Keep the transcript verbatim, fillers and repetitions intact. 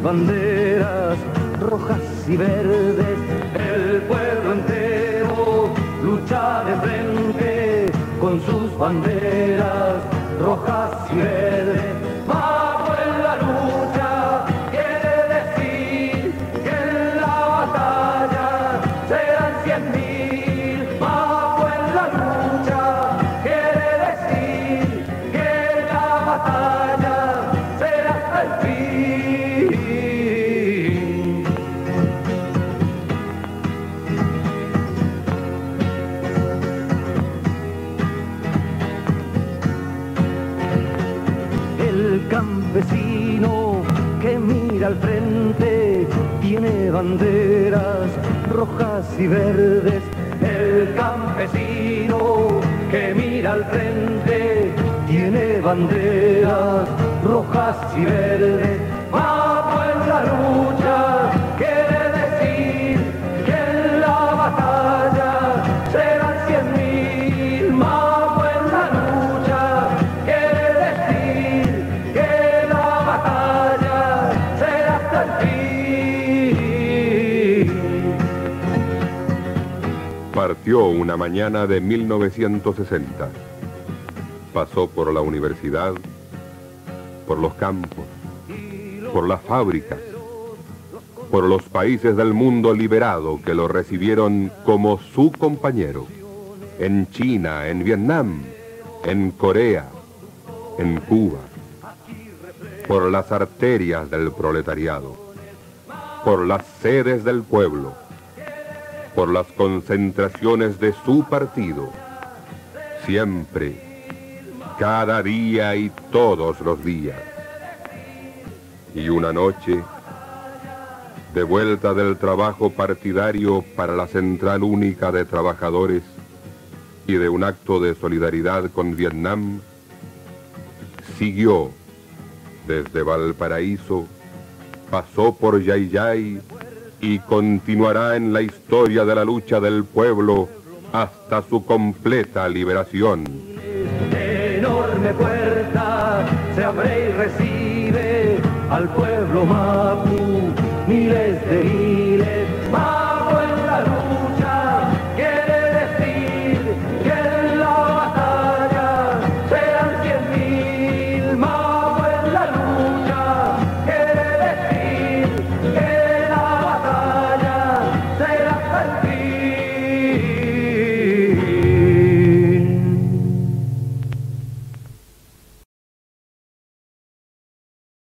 banderas rojas y verdes, el pueblo entero lucha de frente con sus banderas rojas y verdes. Bajo en la lucha quiere decir que en la batalla serán cien mil. Bajo en la lucha quiere decir que en la batalla será hasta el fin. El campesino que mira al frente tiene banderas rojas y verdes. El campesino que mira al frente tiene banderas rojas y verdes. Bajo en la lucha quiere decir que en la batalla serán cien mil. Bajo en la lucha quiere decir que la batalla será hasta el fin. Partió una mañana de mil novecientos sesenta. Pasó por la universidad, por los campos, por las fábricas, por los países del mundo liberado que lo recibieron como su compañero, en China, en Vietnam, en Corea, en Cuba, por las arterias del proletariado, por las sedes del pueblo, por las concentraciones de su partido, siempre, cada día y todos los días. Y una noche, de vuelta del trabajo partidario para la Central Única de Trabajadores y de un acto de solidaridad con Vietnam, siguió desde Valparaíso, pasó por Yayay y continuará en la historia de la lucha del pueblo hasta su completa liberación. Enorme puerta se abre y recibe al pueblo Mapu, miles de